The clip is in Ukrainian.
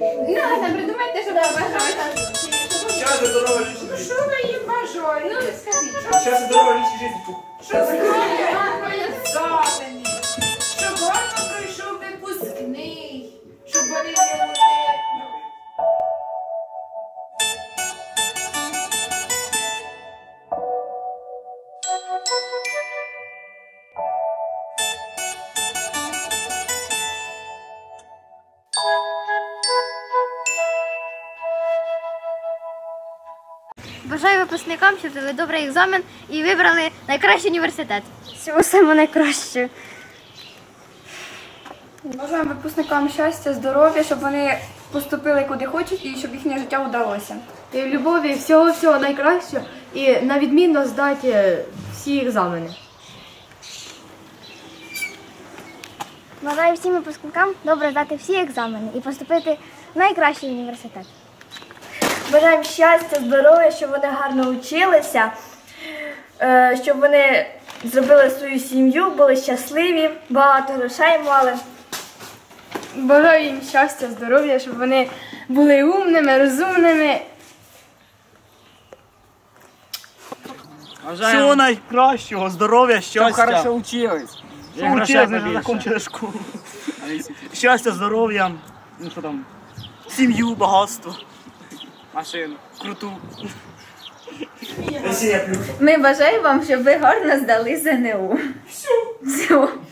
Ладно, придумайте, що ви бажаєте. Щастя, здоров'я, лічі Ну життя. що ви їм бажаєте? Ну скажіть. Щастя, здоров'я, лічі життя. Що ви екзамені? Щоб гарно пройшов випускний. Щоб вони не уникли. Бажаю випускникам, щоб дали добрий екзамен і вибрали найкращий університет. Всього самого найкращого. Бажаємо випускникам щастя, здоров'я, щоб вони поступили куди хочуть і щоб їхнє життя вдалося. І в любові всього найкращого і на відмінно здати всі екзамени. Бажаю всім випускникам добре здати всі екзамени і поступити в найкращий університет. Бажаємо щастя, здоров'я, щоб вони гарно вчилися, щоб вони зробили свою сім'ю, були щасливі, багато грошей мали. Бажаю їм щастя, здоров'я, щоб вони були умними, розумними. Всього найкращого, здоров'я, щастя. Хорошо учились. Щоб учились, не закінчили школу. Щастя, здоров'я, ну що там, сім'ю, багатство. Машину. Круту. Ми бажаємо вам, щоб ви гарно здали ЗНО. Все.